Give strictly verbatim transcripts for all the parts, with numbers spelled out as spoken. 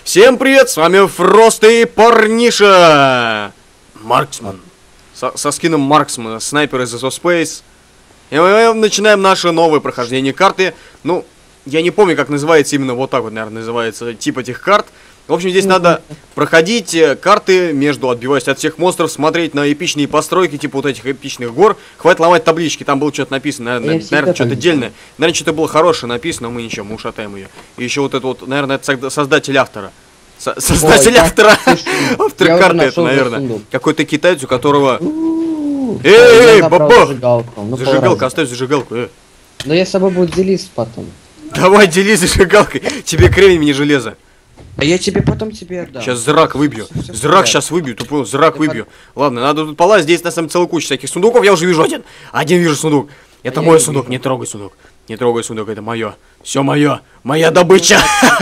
Всем привет, с вами Фрост и парниша Марксман. Со, со скином Марксмана, снайпер из Space. И мы начинаем наше новое прохождение карты. Ну, я не помню, как называется именно вот так вот, наверное, называется тип этих карт. В общем, здесь надо проходить карты между, отбиваясь от всех монстров, смотреть на эпичные постройки, типа вот этих эпичных гор. Хватит ломать таблички, там было что-то написано, наверное, наверное что-то отдельное. Наверное, что-то было хорошее написано, но мы ничего, мы ушатаем ее. И еще вот это вот, наверное, это создатель автора. Со создатель Ой, автора. Автор карты это, наверное. Какой-то китаец, у которого... Эй, баба! Зажигалка, оставь зажигалку, э. Но я с собой буду делиться потом. Давай, делись зажигалкой, тебе кремень, не железо. А я тебе потом тебе отдам. Сейчас зрак выбью. Все, все зрак сейчас выбью, тупой, зрак ты выбью. Под... Ладно, надо тут полазить, здесь на самом деле целая куча всяких сундуков, я уже вижу один. Один вижу сундук. Это а мой сундук, вижу. Не трогай сундук. Не трогай сундук, это мое. Все мое. Моя добыча.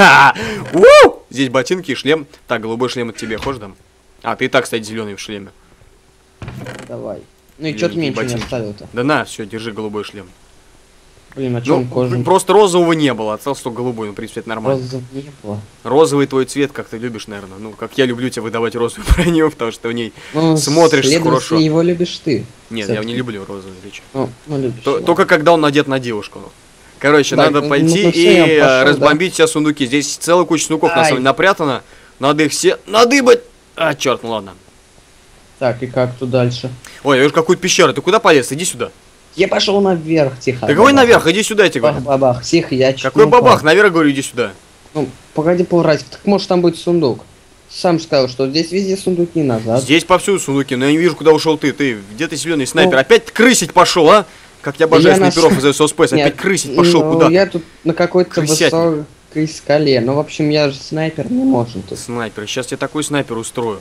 Здесь ботинки и шлем. Так, голубой шлем от тебе, хочешь дам? А, ты и так, кстати, зеленый в шлеме. Давай. Ну и что ты мне ничего не оставил-то? Да на, все, держи голубой шлем. Блин, а чем ну, кожаный? Просто розового не было, остался только голубой, ну, в принципе, это нормально. Розового не было. Розовый твой цвет, как ты любишь, наверное. Ну, как я люблю тебе выдавать розовую броню, потому что в ней ну, смотришь хорошо. Его любишь ты. Нет, я не люблю розовый речь. Ну, ну, любишь, Т только когда он надет на девушку. Короче, так, надо ну, пойти ну, и пошел, разбомбить да? все сундуки. Здесь целая куча сундуков, Ай. на самом деле, напрятана. Надо их все надыбать. А, черт, ну ладно. Так, и как тут дальше? Ой, я вижу какую-то пещеру. Ты куда полез? Иди сюда. Я пошел наверх, тихо. Да какой наверх? Иди сюда, я тебе говорю. Бабах, тихо, я чуть Какой бабах? Наверх, говорю, иди сюда. Ну, погоди, полразик. Так может там будет сундук. Сам сказал, что здесь везде сундуки назад. Здесь повсюду сундуки, но я не вижу, куда ушел ты. Ты где ты зеленый снайпер? Ну, опять крысить пошел, а? Как я обожаю я снайперов из Space. Опять крысить пошел ну, куда? Я тут на какой-то высокой скале. Ну, в общем, я же снайпер, не можем тут. Снайпер, сейчас я такой снайпер устрою.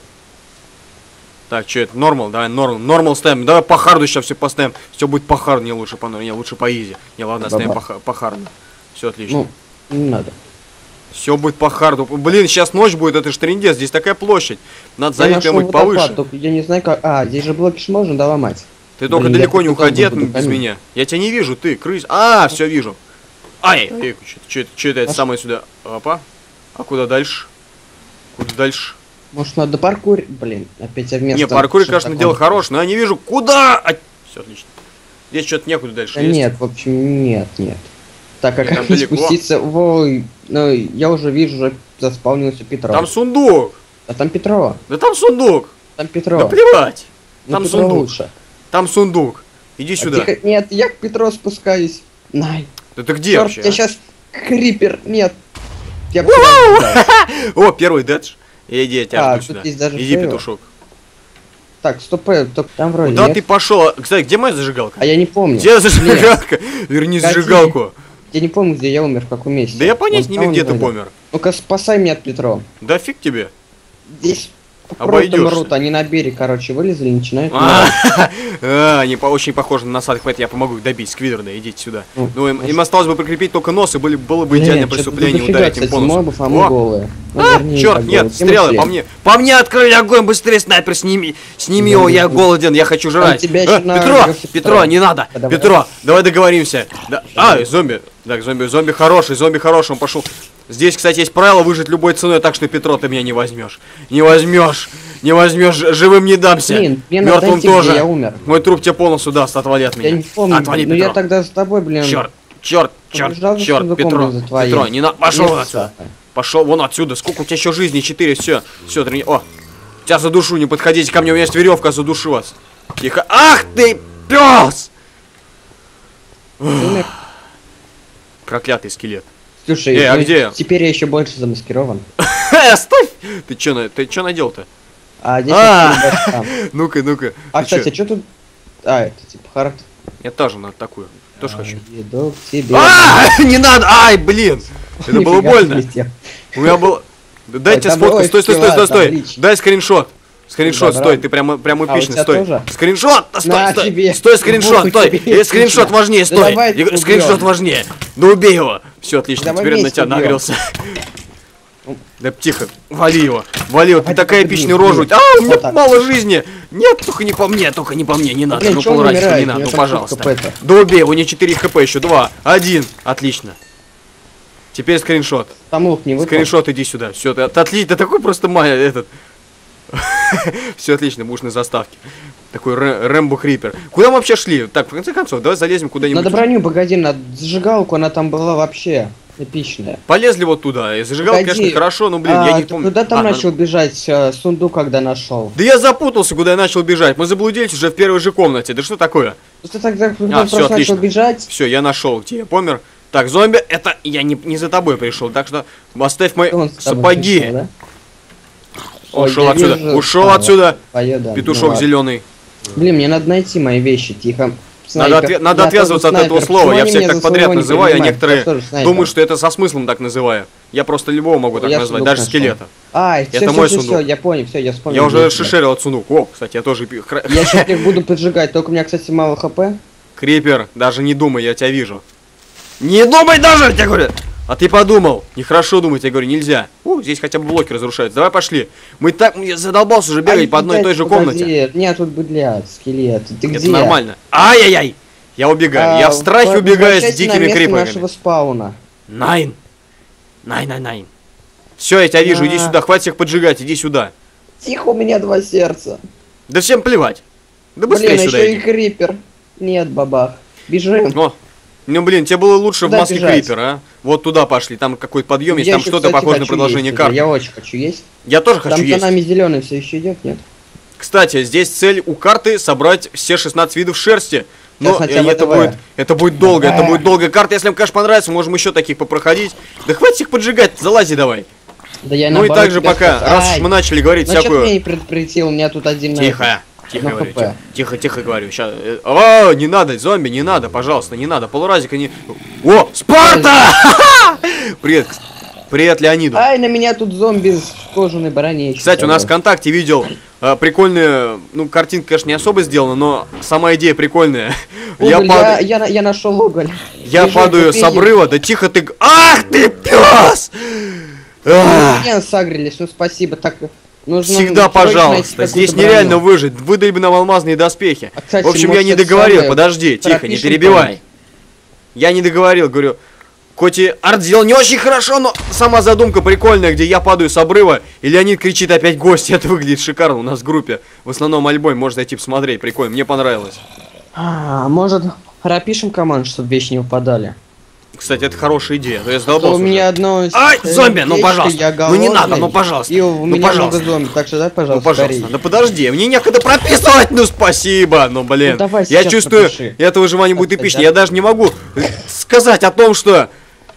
Так, что это? Нормал, давай, нормал. Нормал ставим. Давай по харду сейчас все поставим. Все будет по харду, не лучше по не лучше по изи. Не, ладно, ставим по, по харду. Все отлично. Ну, не надо. Все будет по харду. Блин, сейчас ночь будет, это ж трындец. Здесь такая площадь. Надо залить прям повыше. Только я не знаю как. А, здесь же блоки ж можно, да, ломать. Ты только Блин, далеко не уходи от без меня. Я тебя не вижу, ты, крыс. А, все вижу. Ай, эй, что это, что это, это самое сюда? Опа. А куда дальше? Куда дальше? Может надо паркурить? Блин, опять я вместо... Не, паркурить, конечно, дело хорошее, но я не вижу, куда... А... Все, отлично. Здесь что-то некуда дальше да есть? Нет, в общем, нет, нет. Так, а как не спуститься... Ой, ну, я уже вижу, уже заспавнился Петров. Там сундук! А там Петрова. Да там сундук! Там Петрова. Да плевать! Ну, там Петрова сундук. Лучше. Там сундук. Иди а сюда. Тихо... Нет, я к Петру спускаюсь. Най. Да ты где Черт, вообще? Я а? сейчас... Крипер, нет. Я О, первый дедж. Иди, я тебя а, жду сюда. Иди, фейл. Петушок. Так, стоп, там вроде Куда нет. ты пошел? Кстати, где моя зажигалка? А я не помню. Где зажигалка? Верни Катя, зажигалку. Я не помню, где я умер, в каком месте. Да я понять не имею, где ты помер. Ну-ка, спасай меня от Петрова. Да фиг тебе. Здесь просто мрут, они на берег, короче, вылезли и начинают... А, они очень похожи на насадок, поэтому я помогу их добить. Сквидерные, идите сюда. Ну, им осталось бы прикрепить только нос, и было бы идеальное преступление ударить им по носу. А, черт, нет, стрелы по мне. По мне открыли огонь, быстрее, снайпер, сними. Сними его, я голоден, я хочу жрать. Петро, Петро, не надо. Петро, давай договоримся. А, зомби. Так, зомби, зомби хороший, зомби хороший, он пошел. Здесь, кстати, есть правило выжить любой ценой, так что, Петро, ты меня не возьмешь. Не возьмешь. Не возьмешь. Живым не дамся. Блин, мертвым тоже. Я умер. Мой труп тебе полностью даст, отвали от меня. Я не помню. Отвали, ну Петро. я тогда с тобой, блин. Черт, черт, черт, черт, Петро. Петро, не на. Пошел отсюда. Пошел вон отсюда. Сколько у тебя еще жизни? Четыре, все. Все, трени. О! Тебя задушу, не подходите ко мне, у меня есть веревка, задушу вас. Тихо. Ах ты, пес! Проклятый скелет. Слушай, Эй, а где? Теперь я еще больше замаскирован. Оставь! Ты чё, ты чё надел-то? А, здесь ну-ка, ну-ка. А, кстати, что тут? А, это типа хард. Я тоже на такую. Тоже хочу. Иду к тебе. Не надо! Ай, блин! Это было больно. У меня было... Дайте сфотку. Стой, стой, стой, стой, стой. Дай скриншот. Скриншот, стой, ты прям, прям эпичный, стой. Скриншот, стой, стой, стой, скриншот, стой. Скриншот важнее, стой. Скриншот важнее. Да убей его. Все, отлично, теперь он на тебя нагрелся. Да тихо, вали его, вали его, ты такая эпичная рожа. А, у меня мало жизни. Нет, только не по мне, только не по мне, не надо. Ну, полурачка, не надо, ну, пожалуйста. Да убей его, не четыре хп, еще два, один, отлично. Теперь скриншот. Там лук не выпал. Скриншот, иди сюда. Все, ты, ты отлично, ты такой просто майя этот. Все отлично, будешь на заставке. Такой Рэ, Рэмбо Крипер. Куда мы вообще шли? Так, в конце концов, давай залезем куда-нибудь. Надо броню, погоди, на зажигалку, она там была вообще эпичная. Полезли вот туда. И зажигалка, Погоди. конечно, хорошо, но, блин, а, я не ты помню. куда там а, начал надо... бежать э, сундук, когда нашел? Да я запутался, куда я начал бежать. Мы заблудились уже в первой же комнате. Да что такое? Ты тогда А, просто всё, отлично. начал бежать. Все, я нашел, где я помер. Так, зомби, это я не, не за тобой пришел, так что оставь мои Он с тобой сапоги. пришел, да? Ушел Ой, я отсюда, вижу. ушел А, отсюда. Поеду. Петушок Ну, зеленый. Блин, мне надо найти мои вещи, тихо. Надо, Снайпер. отве- надо Я отвязываться тоже от этого снайпер. слова. Почему Я они всех меня так за подряд своего не называю, а принимают? некоторые Я тоже снайпер. думают, что это со смыслом так называю. Я просто любого могу так Я назвать, сундук даже нашел. скелета. А, Это все, мой все, сундук. все, я понял, все, я вспомнил. Я уже действие. шишерил от сундук. О, кстати, я тоже... пи- хра- Я сейчас их буду поджигать, только у меня, кстати, мало хп. Крипер, даже не думай, я тебя вижу. Не думай даже, я тебе говорю! А ты подумал. Нехорошо думать, я говорю, нельзя. О, здесь хотя бы блоки разрушаются. Давай пошли. Мы так... Я задолбался уже бегать Ай, по одной и той же погоди, комнате. Нет, тут быдлят, скелет. Ты Это где? нормально. Ай-яй-яй! Я убегаю. А, я в страхе по- убегаю с возвращайся на дикими место крипами. нашего спауна. Найн. Найн, найн, найн. Все, я тебя вижу, иди А. сюда. Хватит их поджигать, иди сюда. Тихо, у меня два сердца. Да всем плевать. Да быстрее Блин, сюда еще иди. и крипер. Нет, бабах. Бежим. О, ну блин, тебе было лучше Куда в маске бежать? крипера, а? Вот туда пошли, там какой-то подъем есть, Я там еще, что-то кстати, похоже на хочу продолжение есть карты. уже. Я очень хочу есть. Я тоже хочу Там есть. за нами зеленый все еще идет, нет? Кстати, здесь цель у карты собрать все шестнадцать видов шерсти. Но Сейчас хотя бы это ТВ. будет, это будет долго, это А. будет долгая карта. Если вам, конечно, понравится, можем еще таких попроходить. Да хватит их поджигать, залази давай. Да я Ну и наоборот также тебя пока, спас. раз Ай, уж мы начали говорить ну что ты меня всякую... не предупредил, у меня тут один... Тихо, тихо одно говорю, хп. тихо, тихо, тихо говорю. Сейчас. О, не надо, зомби, не надо, пожалуйста, не надо. Полуразика не... О, Спарта! Привет, привет Леониду. Ай, на меня тут зомби в кожаной броне. Кстати, у нас в ВКонтакте видел э, прикольные, ну, картинка, конечно, не особо сделана, но сама идея прикольная. Я, Уголь, пад- я, я, я нашел уголь. я Бежим, падаю с купите. обрыва, да тихо ты... г- Ах ты, пес! Ах, Меня сагрились, ну спасибо, так... Нужно всегда, срочно найти пожалуйста, какую-то здесь броню. нереально выжить. Выдай бы нам алмазные доспехи. А, кстати, В общем, я может, не это договорил, самое, подожди, тихо, не пропишем перебивай. там. Я не договорил, говорю, хоть и арт сделал не очень хорошо, но сама задумка прикольная, где я падаю с обрыва, и Леонид кричит опять гости, это выглядит шикарно у нас в группе. В основном альбом, можно зайти посмотреть, прикольно, мне понравилось. А, может, пропишем команду, чтобы вещи не выпадали? Кстати, это хорошая идея, но я То задолбался у меня уже. одно... Ай, зомби, ну, сердечко, пожалуйста. я Ну, не голодный, надо, ну, пожалуйста. И у Ну, меня пожалуйста. много зомби, так что дай, Ну, пожалуйста, пожалуйста, скорей. да подожди, мне некогда прописывать, ну спасибо, ну блин. Ну, давай я сейчас чувствую, пропиши. это выживание будет Так, эпично. да. Я даже не могу сказать о том, что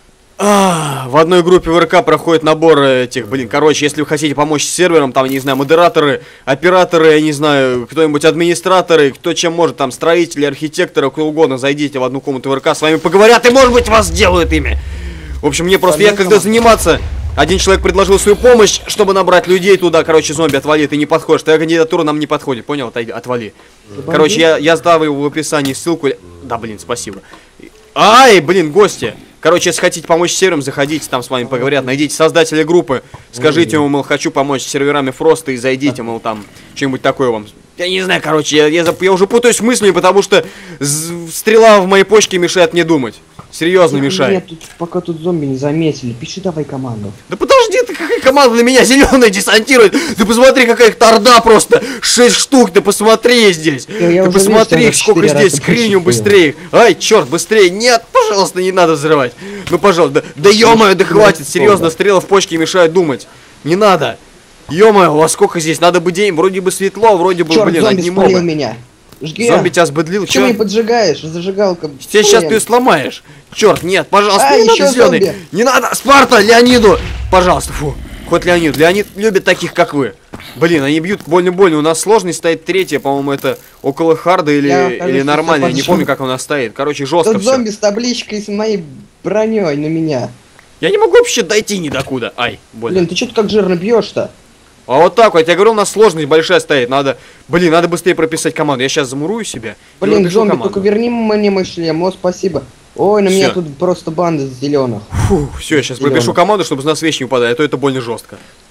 а, в одной группе ВРК проходит набор этих, блин, короче, если вы хотите помочь серверам, там, не знаю, модераторы, операторы, я не знаю, кто-нибудь администраторы, кто чем может, там, строители, архитекторы, кто угодно, зайдите в одну комнату ВРК, с вами поговорят и, может быть, вас сделают ими. В общем, мне просто, я когда заниматься, один человек предложил свою помощь, чтобы набрать людей туда, короче, зомби, отвали, ты не подходишь, твоя кандидатура нам не подходит, понял, Отойди, отвали. Короче, я, я ставлю в описании ссылку, да, блин, спасибо. Ай, блин, гости. Короче, если хотите помочь серверам, заходите, там с вами поговорят, найдите создателя группы, скажите ему, мол, хочу помочь с серверами Фроста и зайдите, мол, там, что-нибудь такое вам. Я не знаю, короче, я, я, я уже путаюсь в мысли, потому что стрела в моей почке мешает мне думать. Серьезно мешает. Нет, тут, пока тут зомби не заметили, пиши давай команду. Да подожди, ты какая команда на меня зеленая десантирует? Ты посмотри, какая их торда просто. Шесть штук, ты посмотри здесь. Я- я ты уже посмотри, вижу, их сколько четыре здесь, раза скриню больше быстрее. Ай, черт, быстрее. Нет, пожалуйста, не надо взрывать. Ну, пожалуйста, да, да ё-моё, да хватит, серьезно, стрелы в почке мешают думать. Не надо. Ё-моё, у вас сколько здесь? Надо бы день, вроде бы светло, вроде бы, Черт, блин, зомби одни спалил мобы. меня. Жги. Зомби тебя сбыдлил, Почему чё? не поджигаешь? Зажигалка. Тебя сейчас блин. ты её сломаешь. Черт, нет, пожалуйста, А, не надо, ещё зеленый. зомби. Не надо, Спарта, Леониду. Пожалуйста, фу. Хоть Леонид. Леонид любит таких, как вы. Блин, они бьют больно-больно. У нас сложность стоит третья, по-моему, это около харда или, Я, или кажется, нормально. Я не подошёл. помню, как у нас стоит. Короче, жестко Тут все. зомби с табличкой с моей броней на меня. Я не могу вообще дойти ни докуда. Ай, больно. Блин, ты что-то как жирно бьешь-то? А вот так вот, я говорю, у нас сложность большая стоит. Надо, блин, надо быстрее прописать команду. Я сейчас замурую себя. и Блин, напишу зомби, команду. только верни мне мой шлем, о, спасибо. Ой, на меня Всё. тут просто банда зеленых. Фу, все, я сейчас Зелёных. пропишу команду, чтобы с нас вещи не упадали, а то это больно жестко.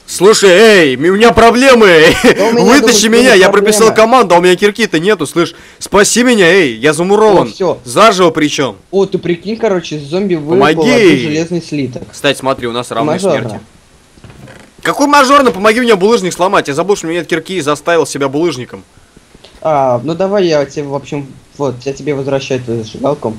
Слушай, эй, у меня проблемы! Да меня, Вытащи думаю, меня, я проблема. прописал команду, а у меня кирки-то нету, слышь. Спаси меня, эй, я замурован. О, всё. Заживо причем. О, ты прикинь, короче, зомби выпал Помоги. один железный слиток. Кстати, смотри, у нас равная Мажорно. смерти. Какой мажорно? Помоги мне булыжник сломать. Я забыл, что у меня нет кирки и заставил себя булыжником. А, ну давай я тебе, в общем, вот, я тебе возвращаю твою зажигалку.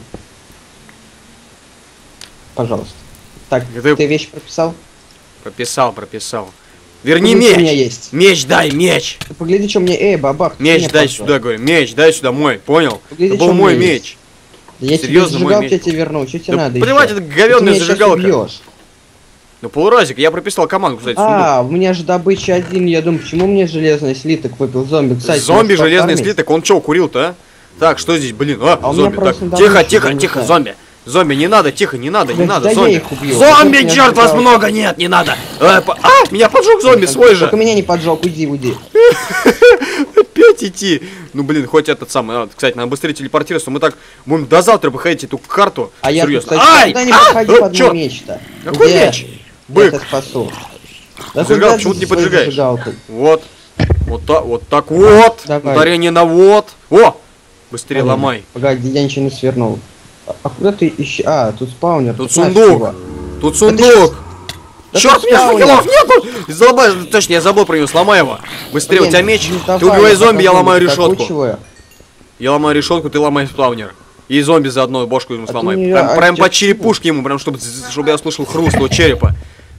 Пожалуйста. Так, Это- ты вещь прописал? Прописал, прописал. Верни Погляди, что у меня меч. есть. Меч дай, меч. Ты погляди, что у меня, эй, бабах. ты Меч меня дай позвал. сюда, говорю. Меч дай сюда мой, понял? Погляди, Это был что у мой меня меч. есть. Да я тебе Серьезно, мой зажигалку меч. я тебе верну, что тебе Да надо плевать, ещё? это говёная Ты меня сейчас зажигалка. убьёшь. Ну полуразик, я прописал команду, кстати, сундук. А, у меня же добыча один, я думаю, почему мне железный слиток выпил зомби? Кстати, Зомби, может, железный пофармить? слиток, он чё, курил-то, а? Так, что здесь, блин, а, А у меня зомби, так, просто тихо, добыча, тихо, я не тихо, знаю. зомби. Зомби, не надо, тихо, не надо, не Да- надо, да я зомби. их убью. Зомби, Вот меня черт вас зажигал. много, нет, не надо. А, по- а, меня поджег зомби свой же. Только меня не поджег, уйди, уйди. Опять идти. Ну, блин, хоть этот самый, а, кстати, надо быстрее телепортироваться, мы так будем до завтра проходить эту карту. А я тут, Серьезно. кстати, Ай! никогда не А! подходи А, под чё? мой меч-то. Какой Где? меч? Я Бык. тебя спасу. Да Зажигал, куда почему ты ты не со своей поджигаешь? зажигалкой? Вот. Вот так, вот так вот. Давай. Ударение на вот. О! Быстрее Ладно. ломай. Погоди, я ничего не свернул. А, а куда ты ищи? А, тут спаунер. Тут на сундук. всего. Тут ты сундук. Да Черт, ты у меня спаунер. факелов нету! Заломай, точнее, я забыл про него, сломай его. Быстрее, у Блин, тебя меч. ну Ты давай, убивай я зомби, я пока ломаю зомби решетку. докучиваю. Я ломаю решетку, ты ломай спаунер. И зомби заодно бошку ему А ты сломай. не- Прям, а прям чё- по черепушке ему, прям чтобы, чтобы я слышал хруст его черепа.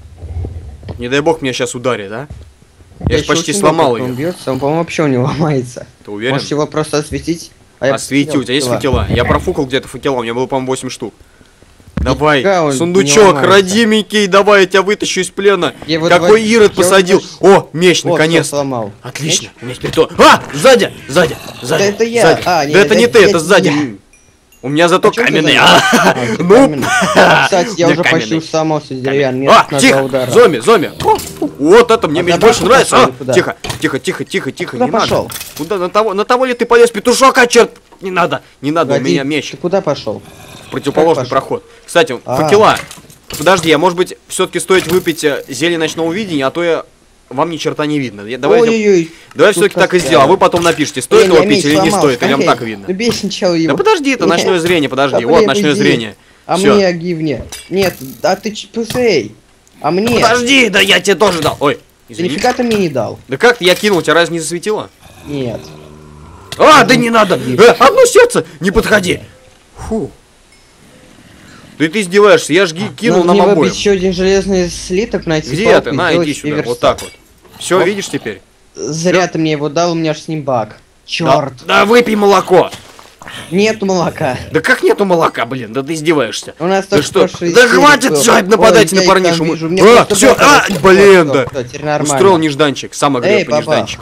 Не дай бог меня сейчас ударит, а? Я, ж ещё почти очень сломал много, как ее. он бьется, он, по-моему, вообще не ломается. Ты уверен? Можешь его просто осветить? А я Освети, у тебя есть факела. факела? Я профукал где-то факела, у меня было, по-моему, восемь штук. Давай, Нифига он не сундучок, ломается. родименький, давай, я тебя вытащу из плена. Я его Какой два- Ирод я посадил? его О, меч, Вот, наконец. всё, сломал. Отлично. Меч? У меня теперь то. А! Сзади! Сзади! Сзади! это я. Сзади. А, да не, это да не это ты, я, это это сзади. я. У меня зато А чё ты каменный. за- А, А, ты Ну, каменный. А, кстати, я у уже меня почти каменный. сломался деревянный. А, на тихо! два удара. Зомби, зомби! О, вот это мне А меч куда больше ты нравится. пошёл А, и куда? тихо, тихо, тихо, тихо, тихо, Куда не пошёл? надо. Куда? На того, на того ли ты полез, петушок, а черт! Не надо, не надо, у Погоди, меня меч. Ты куда пошел? В противоположный пошёл? проход. Кстати, А. факела. Подожди, а может быть, все-таки стоит выпить э, зелье ночного видения, а то я вам ни черта не видно. Я- Давайте, Ой-ой-ой. давай тут все-таки так и костяк. сделаем, а вы потом напишите, стоит Блин, его я пить меч или не сломал, стоит, или вам скорей. так видно. Ну бей сначала его. Да подожди, это Нет. ночное зрение, подожди, Да вот блин, ночное уйди. зрение. А Всё. мне гивне. Нет, а ты ч- пусей. А мне. Подожди, да я тебе тоже дал. Ой, Ты извини. нифига ты мне не дал. Да как ты, я кинул, тебя разве не засветило? Нет. А, да не надо! Э, одно сердце! Не подходи! Фу. Да и ты издеваешься, я ж ги- кинул Надо нам мне обоим. выбить еще один железный слиток, найти Где палку ты? и На, сделать иди себе сюда, вот верстак. так вот. Все, Оп. видишь теперь? Зря ты мне его дал, у меня же с ним баг. Черт. Да, да выпей молоко! Нету молока. Да как нету молока, блин, да ты издеваешься. У нас Да только что? прошлый Да серии хватит был. жать, нападайте Ой, на я их там парнишу. вижу, мне А, просто все, баба а, вот, блин, вот, да. всё, теперь нормально. Устроил нежданчик, сам огреб Эй, по баба. нежданчику.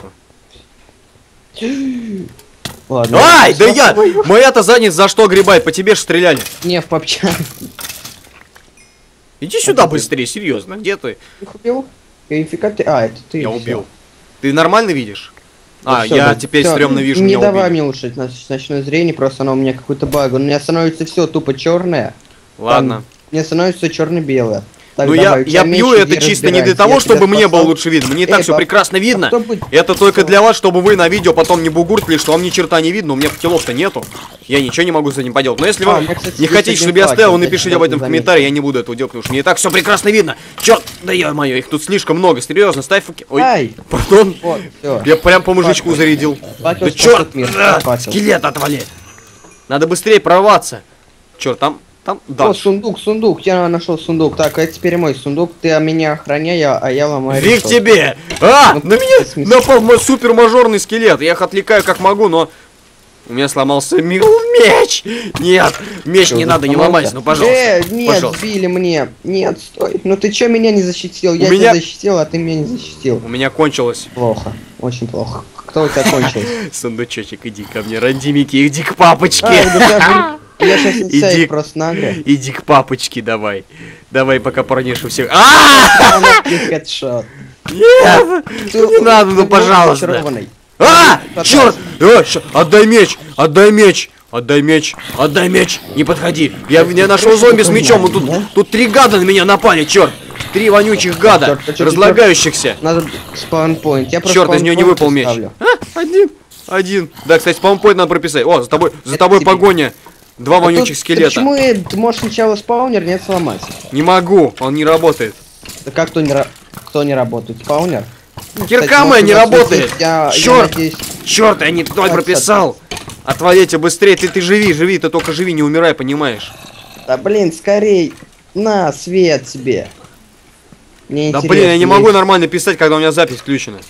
Ладно. Ай, да Сколько я! вы- Моя-то задница за что огребает? По тебе ж стреляли. Не, в попчан. Иди сюда ты- быстрее, серьезно, где ты? Их убил? Я нифига ты... А, это ты. Я всё. убил. Ты нормально видишь? А, Ну всё, я да, теперь всё. стрёмно вижу, Не меня давай убили. мне улучшить нач- ночное зрение, просто оно у меня какой-то баг. У меня становится все тупо черное. Ладно. Мне становится черно-белое. Ну я, я пью это чисто не для того, чтобы мне было лучше видно. Мне и так Эй, все баб- прекрасно видно. кто будет- Это только для вас, чтобы вы на видео потом не бугуртли, что вам ни черта не видно, у меня факелов-то нету. Я ничего не могу с этим поделать. Но если А, вы у меня, кстати, не есть хотите, один чтобы я факел, оставил, я напишите тебя об этом в заметил. комментарии, я не буду этого делать, потому что мне и так все прекрасно видно. Черт, да ё-моё, их тут слишком много. Серьезно, ставь факел. Ой, Ай! пардон. Вот, всё. Я прям по мужичку Факел. зарядил. Факел Да спасет черт, мир, а, факел. скелет отвали. Надо быстрее прорваться. Черт, там, там, О, да. сундук, сундук, я нашел сундук. Так, это теперь мой сундук. Ты меня охраняй, а а я ломаю. Вик решетку. тебе! А! Ну, На меня в смысле? напал мой супер мажорный скелет. Я их отвлекаю как могу, но у меня сломался ми- меч. Нет, меч Всё, не надо, не сломался? ломайся, ну пожалуйста. Э, нет, Пожалуйста. сбили мне. Нет, стой. Ну ты чё меня не защитил? Я меня- тебя защитил, а ты меня не защитил. У меня кончилось. Плохо, очень плохо. Кто у тебя кончил? Сундучочек, иди ко мне, родимики, иди к папочке. А, да даже- Я сейчас тебя Иди. их просто нагрю. Иди к папочке давай. Давай, пока парнишу всех. А! Хедшот. Нет! Ты- Не надо, ну ты пожалуйста. зачарованный. А! Пожалуйста. Черт! Э, щ- Отдай меч! Отдай меч! Отдай меч! Отдай меч! Не подходи! Я, я нашел зомби с мечом, и тут, тут три гада на меня напали, черт! Ты Три вонючих гада, Черт, черт, черт, разлагающихся. Надо спаунпоинт. Я Черт, из нее не выпал меч. А, один, один. Да, кстати, спаунпоинт надо прописать. О, за тобой, за Это тобой тебе. погоня. Два А вонючих тут- скелета. Почему я- ты можешь сначала спаунер не сломать? Не могу, он не работает. Да как кто не, ра- кто не работает? Спаунер? Ну, Кирка кстати, моя может, не у вас работает. есть, Я, я Черт! надеюсь, Черт, я не туда Так, прописал. Отвалите быстрее, ты, ты живи, живи, ты только живи, не умирай, понимаешь? Да блин, скорей! На, свет тебе! Мне Да интересно, блин, я не могу есть- нормально писать, когда у меня запись включена.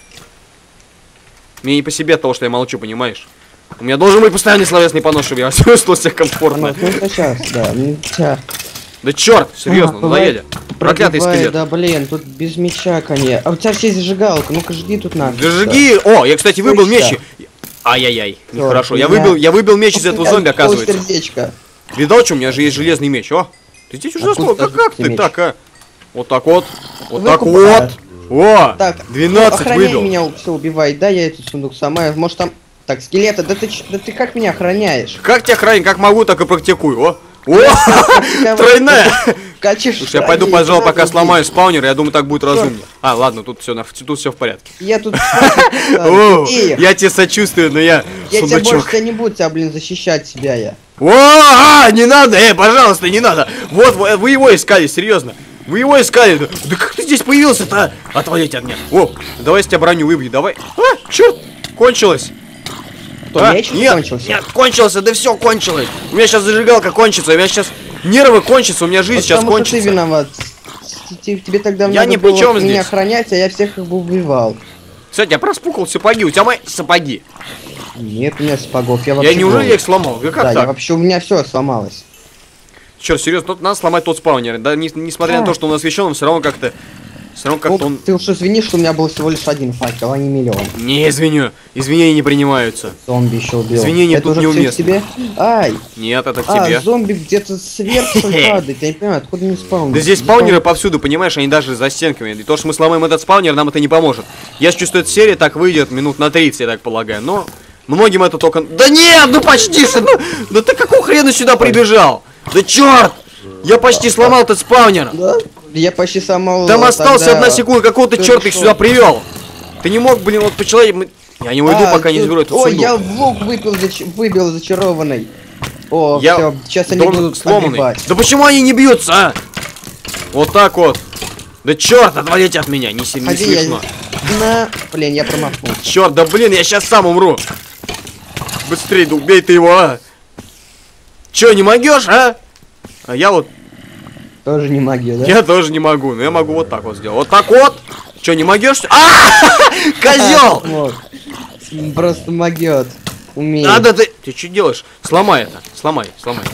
Мне не по себе от того, что я молчу, понимаешь? У меня должен быть постоянный словесный понос, чтобы я чувствовал себя комфортно. Ну, ну, сейчас, да. ну, ща. Да черт, серьезно, А, надоели. Проклятый Пробивай, скелет. Да блин, тут без меча, конечно. А у тебя же есть зажигалка, ну-ка жги тут надо. Да жги! О, я, кстати, выбил Точно. меч. и- Ай-яй-яй, Всё, нехорошо. Я меня- выбил, я выбил меч из этого зомби, оказывается. Сердечко. Видал, что у меня же есть железный меч, о? Ты здесь уже Откуда заснул? Как, как железный ты меч? так, а? Вот так вот. Вот так Выкупаю. вот. О, Так, двенадцать охраняй выбил. меня, все, убивай. Да, я этот сундук сама. Может там... Так, скелеты, да ты, ч- да ты как меня охраняешь? Как тебя хранить? Как могу, так и практикую. О, о, тройная. Качишь. Слушай, я пойду, штаны, пожалуй, куда пока ты сломаю спаунер, я думаю, так будет Чёрт. разумнее. А, ладно, тут все, тут все в порядке. здесь? Я тут... О, Эй, я тебе сочувствую, но я Я тебя больше сундучок. тебя не буду, тебя, блин, защищать себя я. О, а, не надо, э, пожалуйста, не надо. Вот, вы вы его искали, серьезно. Вы его искали. Да, да как ты здесь появился-то? а? Отвалите от меня. О, давай я тебя броню выбью, давай. А, черт, кончилось. Что, А, меч нет, кончился? нет, кончился, да все кончилось. У меня сейчас зажигалка кончится, у меня сейчас нервы кончатся, у меня жизнь Вот сейчас потому что ты кончится. виноват. Т- Тебе тогда Я надо ни при было чем меня здесь. охранять, а я всех их бы убивал. Кстати, я проспукал сапоги, у тебя мои сапоги. Нет, у меня сапогов, я вообще... Я неужели голый. я их сломал? Да как Да, я так? вообще, у меня все сломалось. Черт, серьезно, тут надо сломать тот спаунер. Да, не- несмотря на А. то, что он освещен, он все равно как-то. Все равно Ну, как-то он. ты уж извини, что у меня был всего лишь один факел, а не миллион. Не, извиню. Извинения не принимаются. Зомби еще убил. Извинения Это тут уже всё неуместно. к тебе? Ай! Нет, это к А, тебе. зомби где-то сверху падает, я не понимаю, откуда они спаунят. Да здесь спаунеры повсюду, понимаешь, они даже за стенками. И то, что мы сломаем этот спаунер, нам это не поможет. Я чувствую, что эта серия так выйдет минут на тридцать, я так полагаю. Но многим это только... Да нет, ну почти что! Ну, да ты какого хрена сюда прибежал? Да черт! Я почти сломал этот спаунер. Да? Я почти сломал... Там остался тогда- одна секунда, какого-то ты черт их шо? сюда привел. Ты не мог, блин, вот по-человеку... Я не уйду, А, пока не ты- заберу этот Ой, сундук. я в лук выпил, зач... выбил зачарованный. О, Я все, сейчас они должен будут сломанный. отбивать. Да почему они не бьются, а? Вот так вот. Да черт, отвалите от меня, не, се- не Ходи, я... смешно. На... Блин, я промахнулся. Черт, да блин, я сейчас сам умру. Быстрей, да убей ты его, а. Че, не могешь, а? А я вот, Тоже не магия, да? я тоже не могу, но я могу вот так вот сделать. Вот так вот. Че, не могешь? А, козел! Вот. Просто могет. Умеет. Надо ты... Ты что делаешь? Сломай это. Сломай, сломай.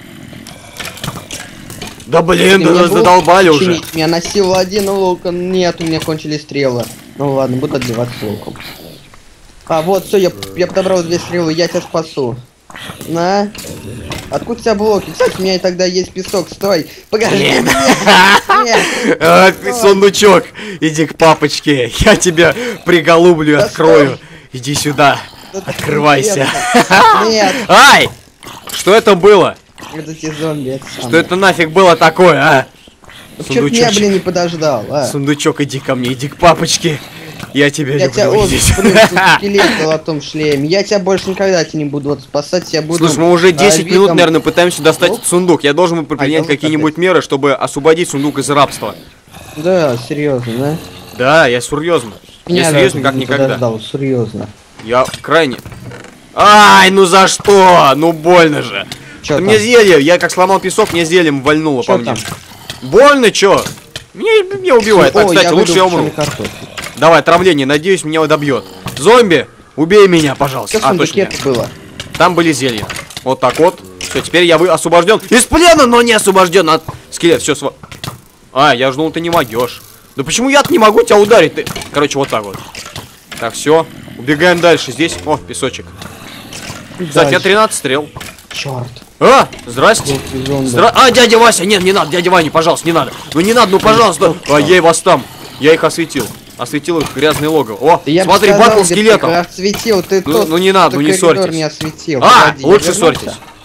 Да блин, Ты да меня нас был задолбали уже. чинить? Меня носил один лук, а нет, у меня кончились стрелы. Ну ладно, буду отбиваться луком. А, вот, все, я, я подобрал две стрелы, я тебя спасу. На. Откуда у тебя блоки? Кстати, у меня и тогда есть песок, стой. Подожди. Нет. Нет. А, ты, сундучок, иди к папочке. Я тебя приголублю, Да открою. стой. Иди сюда. Тут Открывайся. интересно. Нет. Ай! Что это было? Это те зомби, это Что это нафиг было такое, а? Чё ты меня, Сундучочек. блин, не подождал, а? Сундучок, иди ко мне, иди к папочке. Я тебя Я тебя, люблю о, здесь. блин, тут скелет в золотом шлеме. Я тебя больше никогда тебя не буду вот спасать, я буду... Слушай, мы уже десять а, минут, видом- наверное, пытаемся достать Ну? этот сундук. Я должен предпринять А, я вот какие-нибудь меры, чтобы освободить сундук из рабства. Да, серьезно, да? Да, я серьезно. Я Меня серьезно, даже как не никогда. подождал, серьезно. Я крайне... Ай, ну за что? Ну больно же. Чё Да там? мне зелье, я как сломал песок, мне зельем вальнуло Чё по мне. там? Больно, чё? Меня, меня убивает. А, О, кстати, я лучше выйду я в пшёный умру. картофель. Давай, отравление, надеюсь, меня добьет. Зомби, убей меня, пожалуйста. Что в А, сундуке точно. было? Там были зелья. Вот так вот. Все, теперь я вы освобожден. Из плена, но не освобожден от скелет. Все, сва... А, я ж думал, ты не могешь. Да почему я-то не могу тебя ударить? Ты... Короче, вот так вот. Так, все. Убегаем дальше. Здесь, о, песочек. Кстати, я тринадцать стрел. Черт. А, здрасте. Здра... А, дядя Вася, нет, не надо, дядя Ваня, пожалуйста, не надо. Ну не надо, ну пожалуйста. А, ей вас там. Я их осветил. Осветил их грязное логово. О, Я бы смотри, сказал, батл где ты скелетов. осветил, ты Ну, тот, ну не надо, кто ну не коридор ссорьтесь. не осветил. А, Погоди, я лучше вернулся? ссорьтесь.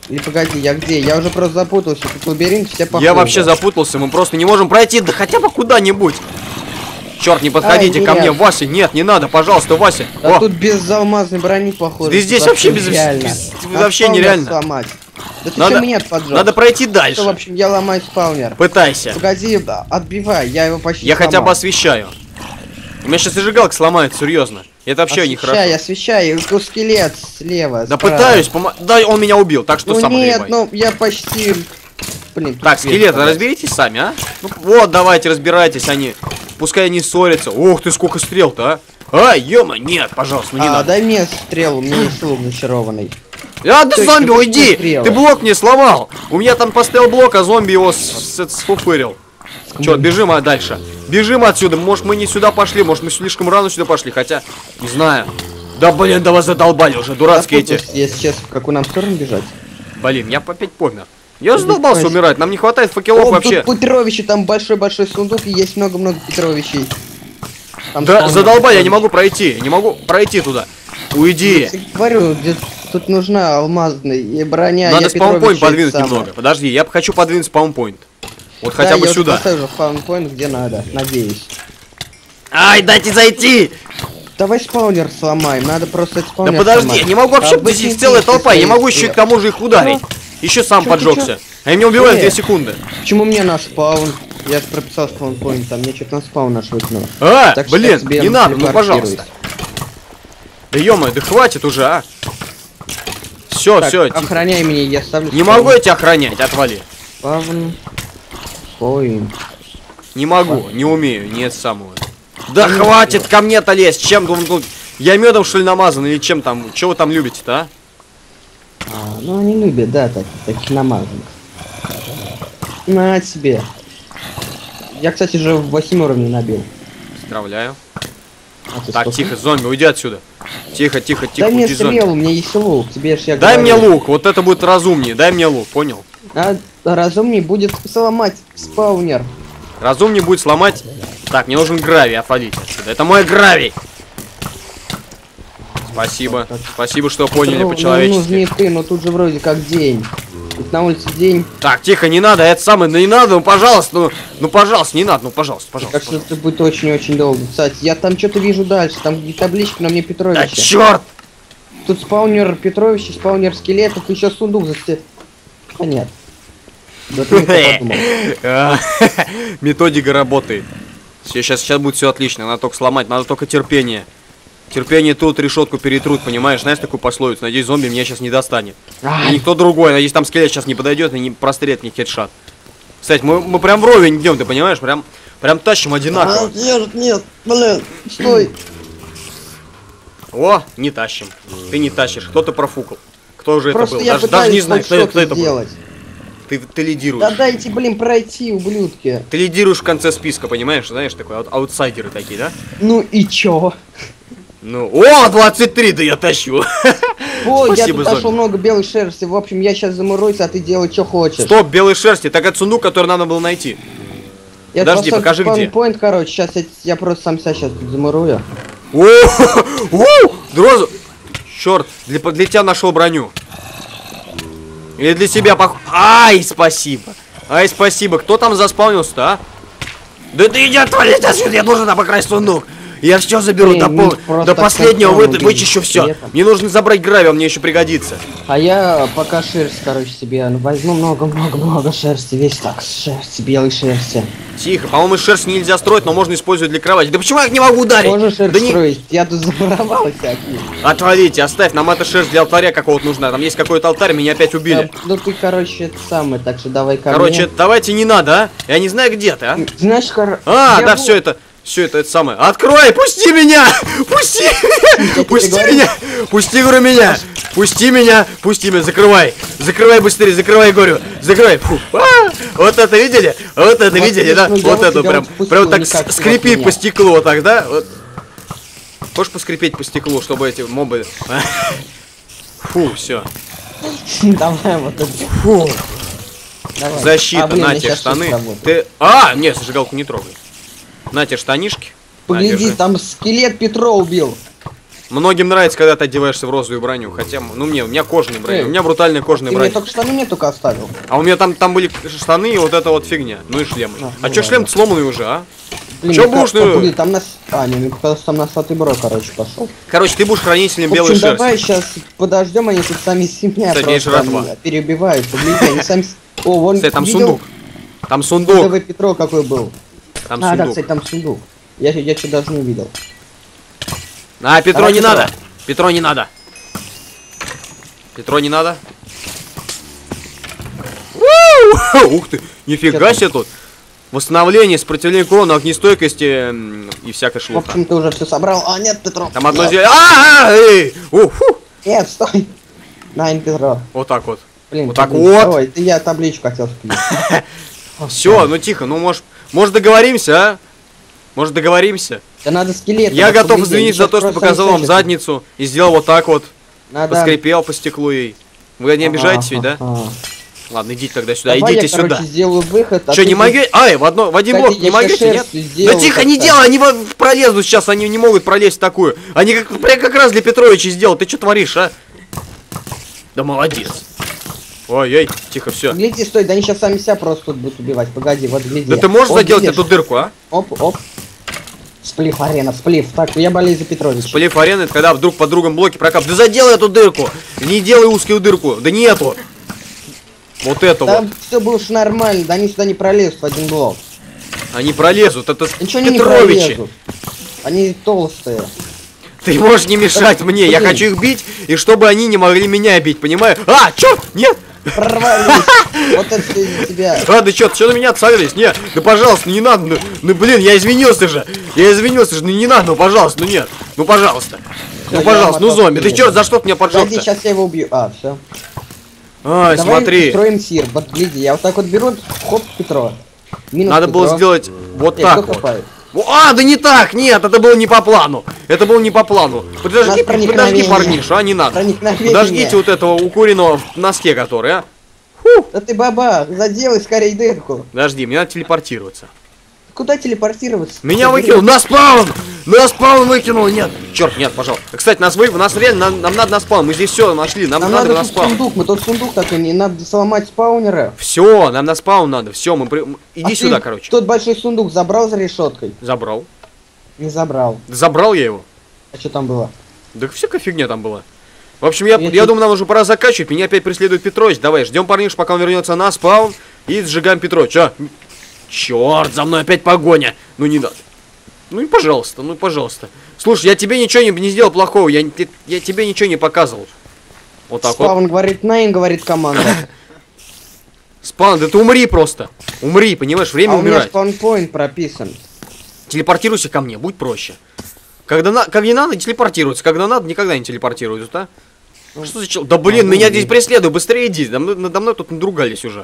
Или погоди, я где? Я уже просто запутался. Тут лабиринт, все похожи. Я вообще запутался, мы просто не можем пройти, да хотя бы куда-нибудь. Черт, не подходите Ай, ко нет. мне, Вася, нет, не надо, пожалуйста, Вася. А О, тут без алмазной брони похоже. да здесь Тут вообще без, нереально. без- Надо вообще спаунер нереально. сломать. Да ты Надо- что меня поджег? Надо пройти Что, в дальше. общем, я ломаю спаунер. Пытайся. Погоди, да, отбивай, я его почти Я хотя бы сломал. освещаю. У меня сейчас зажигалка сломает, серьезно. Это вообще нехорошо. Освещай, освещай, тут скелет слева. Да справа. пытаюсь, помо... да, он меня убил, так что Ну сам нет, отгребай. ну я почти... Блин, тут Так, свет скелеты, падает. разберитесь сами, а? Ну, вот, давайте, разбирайтесь, они. Пускай они ссорятся. Ух ты, сколько стрел-то, а? Ай, ё нет, пожалуйста, ну не А, надо. дай мне стрелу, у меня есть лук зачарованный. А, да Точно, зомби, тут уйди! стрелы. Ты блок мне сломал! У меня там поставил блок, а зомби его с- с- сфуфырил. Чё, бежим а, дальше. Бежим отсюда. Может, мы не сюда пошли, может, мы слишком рано сюда пошли, хотя, не знаю. Да, блин, да вас задолбали уже, дурацкие эти. Запутался, если честно, в какую нам сторону бежать? Блин, я опять помер. Я задолбался Точно. умирать, нам не хватает факелов О, вообще. тут Петровичи, там большой-большой сундук, и есть много-много Петровичей. Там Да, спаунер задолбай, я не Петрович. могу пройти, я не могу пройти туда. Уйди. Я тебе говорю, где тут нужна алмазная и броня. Надо я спаунпоинт Петровича подвинуть самое. немного. Подожди, я хочу подвинуть спаунпоинт. Вот Да, хотя бы я сюда. уже поставлю спаунпоинт, где надо, надеюсь. Ай, дайте зайти! Давай спаунер сломаем, надо просто этот Да спаунер подожди, сломать. я не могу вообще, А вы здесь не целая видите толпа, я не свои могу еще к стрелы. тому же их ударить. Еще сам Чё ты, поджегся. чё? А меня убивают Э. две секунды. Почему мне на спаун? Я же прописал спаунпоинт, там мне что-то на спаун наш выкинул. А, Так что я блин, тебе не надо, ну телепортируюсь. пожалуйста. Да ё-моё, да хватит уже, а. Все, Так, все, охраняй меня, я ставлю не могу я тебя охранять, отвали. Спаун. Поинт. Не могу, не умею, нет самого. Да А ну, хватит ко мне-то лезть, чем тут, тут- я медом что ли намазан или чем там, что вы там любите-то, а? А, ну они любят, да, так, таких намазанных. На тебе. Я, кстати, же в восемь уровней набил. Поздравляю. А ты Так, сколько? тихо, зомби, уйди отсюда. Тихо, тихо, тихо, Дай мне уйди, зомби. стрелу, у меня есть лук, тебе ж я Дай мне говорю. лук, вот это будет разумнее, дай мне лук, понял? А разумнее будет сломать спаунер. Разумнее будет сломать... Так, мне нужен гравий, отвалить отсюда. Это мой гравий! Спасибо. Спасибо, что поняли Ну, ну, по-человечески. нужнее ты, но тут же вроде как день. Тут на улице день, Так, тихо, не надо, это самое, ну не надо, ну пожалуйста, ну, ну пожалуйста, не надо, ну пожалуйста, так пожалуйста. что это будет очень-очень долго. Кстати, я там что-то вижу дальше, там где табличка, на мне Да Петровича. черт! Тут спаунер Петровича, спаунер скелетов, еще сундук за сте- А нет. Да ты не подумал. А, методика работает. Сейчас, сейчас будет все отлично, надо только сломать, надо только терпение. Терпение тут решетку перетрут, понимаешь? Знаешь такую пословицу? Надеюсь, зомби меня сейчас не достанет. И Ай, никто другой, надеюсь, там скелет сейчас не подойдет и не прострелит мне хедшот. Кстати, мы, мы прям вровень идем, ты понимаешь? Прям, прям тащим одинаково. а, нет, нет, блин, стой. О, не тащим. Ты не тащишь, кто-то профукал. Кто же Просто это был? я Даже, пытаюсь даже не знаю, хоть кто, это- что-то кто это был. сделать. Ты, ты лидируешь. Да дайте, блин, пройти, ублюдки. Ты лидируешь в конце списка, понимаешь? Знаешь, такой аут- аутсайдеры такие, да? Ну и чё? Ну, о, двадцать три, да я тащу. О, я Спасибо, тут нашел зомби. много белой шерсти. В общем, я сейчас замуруюсь, а ты делай, что хочешь. Стоп, белой шерсти, так это сундук, который надо было найти. Я Подожди, поставлю покажи, где. спаунпоинт, короче, сейчас я, я просто сам себя сейчас тут замурую. О, о, дрозу. Черт, для, для тебя нашел броню. Или для себя пох... Ай, спасибо. Ай, спасибо. Кто там заспаунился-то, а? Да ты иди отвалить отсюда, я должен обокрасть сундук. Я все заберу Блин, до, ну пол... просто до последнего, как вы... он вычищу все. при этом. Мне нужно забрать гравий, он мне еще пригодится. А я пока шерсть, короче, себе возьму много-много-много шерсти. Весь так шерсти, белой шерсти. Тихо, по-моему, шерсть нельзя строить, но можно использовать для кровати. Да почему я их не могу ударить? Можно шерсть Да не... строить? Я тут замуровал всякие. Отвалите, оставь, нам эта шерсть для алтаря какого-то нужна. Там есть какой-то алтарь, меня опять убили. Да, ну ты, короче, это самое, так что давай ко Короче, мне. давайте не надо, а? Я не знаю, где ты, а? Знаешь, кор... А, я да, был- все это, все это, это самое. Открой, пусти меня! Пусти! тебе Пусти говорю. меня! Пусти, говорю, меня! Пусти меня! Пусти меня! Закрывай! Закрывай быстрее, закрывай, говорю! Закрывай! Фу. А, вот это видели? Вот это Вот видели, да? смешно, я Вот вот это тебя прям, вот впустил прям так никак, с- скрипит вот по меня. стеклу, вот так, да? Вот. Хочешь поскрипеть по стеклу, чтобы эти мобы... Фу, все. Давай вот это. Фу. Давай. Защита, А, блин, на я тебе щас штаны. тут работаю. Ты... А, нет, зажигалку не трогай. На тебе штанишки. На, Погляди, держи. там скелет Петро убил. Многим нравится, когда ты одеваешься в розовую броню. Хотя, ну мне, у меня кожаная броня. У меня брутальная кожаная Ты броня. мне только штаны мне только оставил. А у меня там, там были штаны и вот эта вот фигня. Ну и шлемы. А, А ну чё ладно. шлем сломанный уже, а? Блин, Чё мне будешь, кажется, ну? блин, там нас... А, не, мне показалось, там носатый бро, короче, пошел. Короче, ты будешь хранителем В белой общем, шерсти. давай сейчас подождем, они тут сами семья Кстати, есть просто жратва. там перебиваются. Блин, они сами... с- О, вон, Кстати, там видел? сундук. Там сундук. ТВ Петро какой был. Там а, да, сундук. кстати, там сундук. Я, я что даже не видел. А, Петро Давай, не Петро. надо. Петро не надо. Петро не надо. У! Ух ты, нифига Чё себе тут. Восстановление, сопротивление к урону, огнестойкости м, и всякой В шлуха. общем, ты уже все собрал. А, нет, Петро. Там одно Нет. здесь. А, эй! Уху! Нет, стой. Найн, Петро. Вот так вот. Блин, Вот так табличка. вот. Ой, ты я табличку хотел скинуть. Все, ну тихо, ну может, может договоримся, а? Может договоримся? Да надо скелет. Я готов извиниться за то, что показал вам задницу и сделал вот так вот. Надо... Поскрипел по стеклу ей. Вы не обижаетесь ведь, да? Ага. Ладно, идите тогда сюда, Давай идите я, короче, сюда. сделаю выход. а Че, ты не тут- могу? Ай, в, одно, в один Кстати, блок я не могете, щас нет? шерсть Да сделаю тихо, не как-то. делай, они во- пролезут сейчас, они не могут пролезть в такую. Они как, прям как раз для Петровича сделал. Ты что творишь, а? Да молодец. Ой-ой, тихо, все. Гляди, стой, да они сейчас сами себя просто тут будут убивать. Погоди, вот гляди. Да ты можешь О, заделать видишь? эту дырку, а? Оп, оп. Сплив, арена, сплив. Так, я болею за Петровича. Полив арены, это когда вдруг по другом блоке прокап. Да заделай эту дырку! Не делай узкую дырку. Да нету. Вот это вот. Там все было уж нормально, да они сюда не пролезут в один блок. Они пролезут, это Ничего они не Петровичи. пролезут. Они толстые. Ты можешь не мешать Да, мне, я блин. хочу их бить, и чтобы они не могли меня бить, понимаешь? А, чё? Нет! Прорвались. Вот это все из-за тебя. А, да чё, чё на меня отсагались? Не, да пожалуйста, ну не надо, ну, ну блин, я извинился же. Я извинился же, ну не надо, ну пожалуйста, ну нет. Ну пожалуйста. Ну я пожалуйста, ну мотал зомби, ты вперед. чё, за что ты меня Подожди, поджег-то? сейчас я его убью. А, все. Ай, Давай смотри. строим сир. Вот гляди, я вот так вот беру, хоп, Петро. Минус Надо было Петро. сделать вот Нет, так кто вот. копает? О, А, да не так, нет, это было не по плану. Это было не по плану. Подожди, У нас подожди, проникновение. парниша, а не надо. Проникновение. Подождите вот этого укуренного в носке, который, а? Да ты баба, заделай скорее дырку. Подожди, мне надо телепортироваться. Куда телепортироваться? Меня Ты выкинул, берёшь- на спаун! На спаун выкинул, нет! Черт, нет, пожалуйста. Кстати, нас вы, нас реально, нам, нам надо на спаун, мы здесь все нашли, нам, Нам надо, надо на тут спаун. сундук, мы тут сундук такой, не надо сломать спаунера. Все, нам на спаун надо, все, мы при... иди А сюда, ты короче. Тот большой сундук забрал за решеткой? Забрал. Не забрал. Забрал я его. А что там было? Да всякая фигня там была. В общем, я, Я я чуть- думаю, нам уже пора заканчивать. Меня опять преследует Петрович. Давай, ждем парниш, пока он вернется на спаун. И сжигаем Петровича. А? Черт, за мной опять погоня. Ну не надо. Ну и пожалуйста, ну и пожалуйста. Слушай, я тебе ничего не, не сделал плохого. Я, не- я тебе ничего не показывал. Вот так вот. Спаун говорит Найн, говорит команда. Спаун, да ты умри просто. Умри, понимаешь, время А у меня умирать. спаунпоинт прописан. Телепортируйся ко мне, будь проще. Когда, на, когда не надо, телепортируются. Когда надо, никогда не телепортируются, да? Ну, Что за чел? Да блин, ну, меня блин. здесь преследуют, быстрее иди. Надо мной, надо мной тут надругались уже.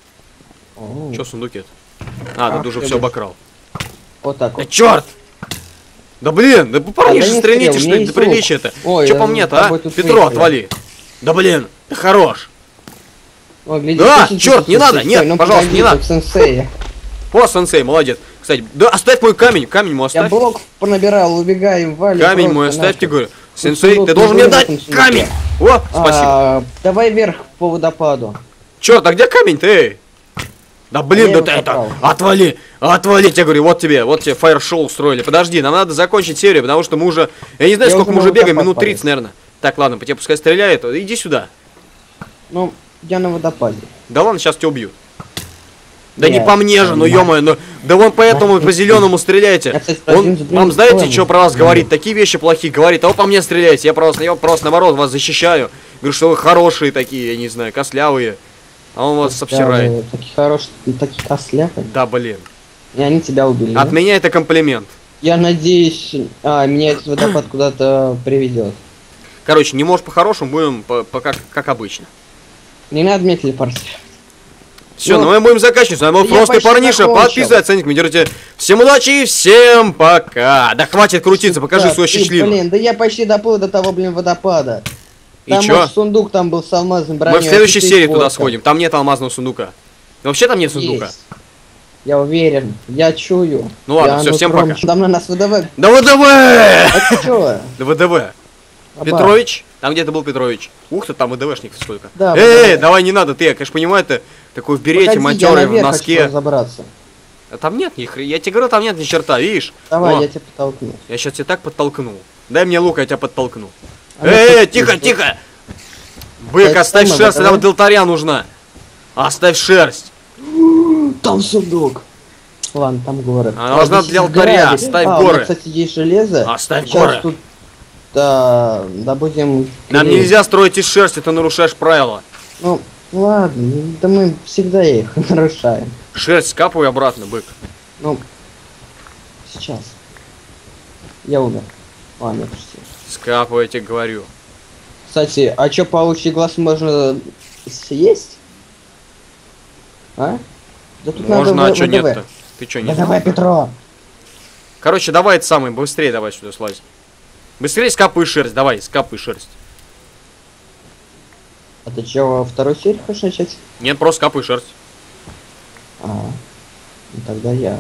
О, Че в сундуке-то? А, Ах ты уже ты, все блин. обокрал. Вот так Да вот. черт! Да блин, да парниша, А, да не стрельните, стрел, что у меня ли, есть да приличие-то. Ой, Че я по с мне-то, а? тобой тут Петро, выиграю. отвали. Да блин, ты хорош. Ой, гляди, Да, тихо, чёрт, тихо, не тихо, надо, стой, нет, ну пожалуйста, погоди, не надо. тут сенсей. О, сенсей, молодец. Кстати, да оставь мой камень, камень ему Я оставь. блок понабирал, убегаем, валим. Камень просто мой оставь, нафиг. тебе говорю. Тут Сенсей, сундук ты должен не мне будет в дать этом сундуке. камень. О, спасибо. А, давай вверх по водопаду. Черт, а где камень-то, эй? Да блин, я да его ты это, забрал. отвали, отвали, я говорю, вот тебе, вот тебе фаер-шоу устроили. Подожди, нам надо закончить серию, потому что мы уже, я не знаю, Я сколько уже мы уже на бегаем, водопад минут полез. тридцать, наверное. Так, ладно, по тебе пускай стреляет, иди сюда. Ну, я на водопаде. Да ладно, сейчас тебя убьют. Да не Нет, по мне же, ну нормально. ё-моё, ну, да вон поэтому по зеленому Я, стреляйте. кстати, Он один за вам другим знаете, строем. что про вас говорит? Такие вещи плохие говорит, а вы по мне стреляете. Я просто, я просто наоборот вас защищаю. Говорю, что вы хорошие такие, я не знаю, костлявые. А он вас обсирает. Да, такие хорошие, такие косляпы. Да блин. И они тебя убили. От да? меня это комплимент. Я надеюсь, а, меня этот водопад куда-то приведет. Короче, не можешь по-хорошему, будем по, по- как, как обычно. Не надо мне телепортировать. Все, Ну, ну мы будем заканчивать. С вами был я просто почти парниша. закончил. Подписывайтесь, оцените, комментируйте. Всем удачи и всем пока. Да хватит крутиться, покажи Да, свой ты, счастливый. Блин, да я почти доплыл до того, блин, водопада. И Там чё? вот сундук там был с алмазным броней. Мы в следующей а ты серии туда фотка. сходим. Там нет алмазного сундука. Вообще там нет сундука. Есть. Я уверен, я чую. Ну ладно, Я всё, всем нутром- пока. Там на нас ВДВ. Да ВДВ! А чё? Да ВДВ. Бабах. Петрович? Там где-то был Петрович. Ух ты, там ВДВшников сколько. Да, Эй, давай. давай, не надо, ты, я, конечно, понимаю, ты такой в берете, Погоди, я матерый, в наверх носке. хочу разобраться. А там нет ни хрена, я тебе говорю, там нет ни черта, видишь? Давай, О, я тебя подтолкну. я сейчас тебя так подтолкну. Дай мне лук, я тебя подтолкну. А ну, Эй, ты- тихо, ты- тихо! Бык, Это оставь самое, шерсть, давай. нам делтаря нужна. Оставь шерсть. Там сундук. Ладно, там горы. Она должна здесь для есть алтаря, гравий. оставь а, у горы. меня, кстати, есть железо. Оставь Сейчас горы. тут, да, добудем... Нам клей. нельзя строить из шерсти, ты нарушаешь правила. Ну, ладно, да мы всегда их нарушаем. Шерсть скапывай обратно, бык. Ну, сейчас. Я умер. А, нет, почти. Скапывай, я тебе говорю. Кстати, а чё, паучий глаз можно съесть? А? Да тут Можно, надо а чё ВДВ. нет-то? Ты чё, Да нет? давай, Петро. Короче, давай это самое, быстрее давай сюда слазь. Быстрее скапывай шерсть, давай, скапывай шерсть. А ты чё, вторую серию хочешь начать? Нет, просто скапывай шерсть. А, ну тогда я.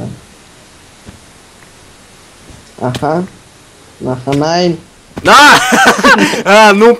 Ага. Наханайн. На! А, ну...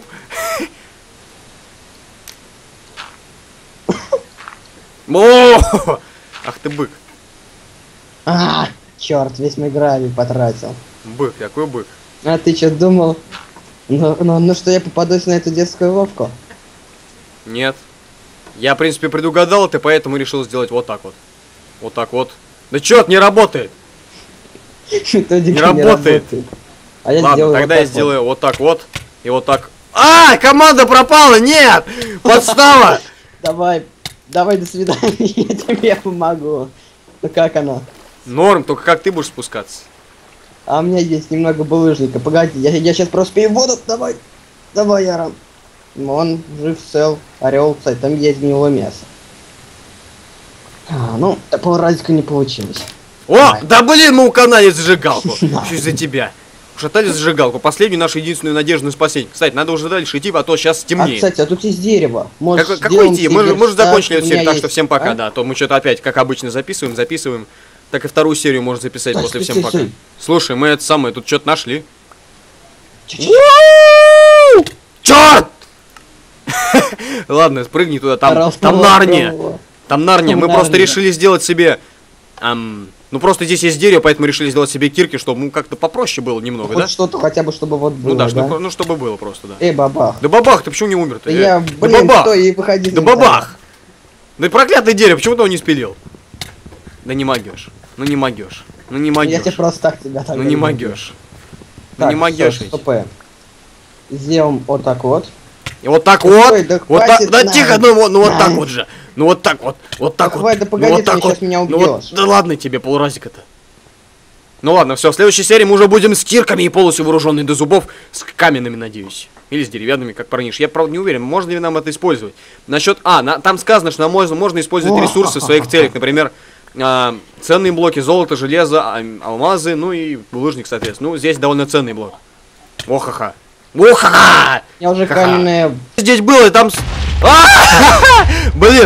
О! Ах ты бык. А, черт, весь мой гравий потратил. Бык, какой бык? А ты чё думал? Ну, ну, ну что я попадусь на эту детскую ловку? Нет. Я, в принципе, предугадал это, поэтому решил сделать вот так вот. Вот так вот. Да чё, не работает? Методика Не работает. А я Ладно, сделаю тогда вот я так сделаю вот так вот. И вот так. А, команда пропала! Нет! Подстава! вот. Давай, давай, до свидания, я тебе помогу. Ну как она? Норм, только как ты будешь спускаться? А у меня есть немного булыжника. Погоди, я, я сейчас просто пью воду. Давай, давай, Яром. Он жив, цел, орел, кстати, там есть гнилое мясо. А, ну, такого разика не получилось. О, Давай. да блин, мы уканали зажигалку. Что из-за тебя? Ушатали зажигалку, последнюю нашу единственную надежду на спасение. Кстати, надо уже дальше идти, а то сейчас А, темнеет. кстати, а тут есть дерево. Может, Как, какой сделаем идти? Мы, же- себе мы же закончили верстак? эту У серию, меня так что есть, всем пока, а? да. А то мы что-то опять, как обычно, записываем, записываем. Так и вторую серию можно записать Так, после стой, всем стой, пока. стой. Слушай, мы это самое, тут что-то нашли. Чуть-чуть. Черт! Ладно, спрыгни туда, там, Раз, там раз, Нарния. раз. Там Нарния. Там Мы просто Нарния. решили сделать себе... ам, ну просто здесь есть дерево, поэтому решили сделать себе кирки, чтобы ну, как-то попроще было немного, Хоть да? что-то хотя бы, чтобы вот было, Ну да, да? ну, ну чтобы было просто, да. Эй, бабах. Да бабах, ты почему не умер-то? Да э? я, Да блин, бабах! стой и выходи. Да бабах! Да проклятое дерево, почему ты его не спилил? Да не могешь. Ну не могешь. Ну не Я могешь. тебе просто так тебя Ну тогда не не могешь. Ну Так, не могешь всё, ведь. стоп. Сделаем вот так вот. И вот так Да вот. стой, да Вот так. хватит, Да на. тихо, ну вот, ну вот На. так вот же. Ну вот так вот. Вот так Да вот. хватит, да Ну погоди, вот ты так сейчас вот. меня Ну вот- убьешь. Да ладно тебе, полуразик-то. Ну ладно, все, в следующей серии мы уже будем с кирками и полностью вооруженные до зубов, с каменными, надеюсь. Или с деревянными, как парниш. Я, правда, не уверен, можно ли нам это использовать. Насчет... А, на, там сказано, что нам можно, можно использовать О, ресурсы в своих целях. Например, а, ценные блоки, золото, железо, а, алмазы, ну и булыжник, соответственно. Ну, здесь довольно ценный блок. О-ха-ха. О-ха-ха! Я уже Ха-ха. каменные Здесь было, и там... с- А! Блин!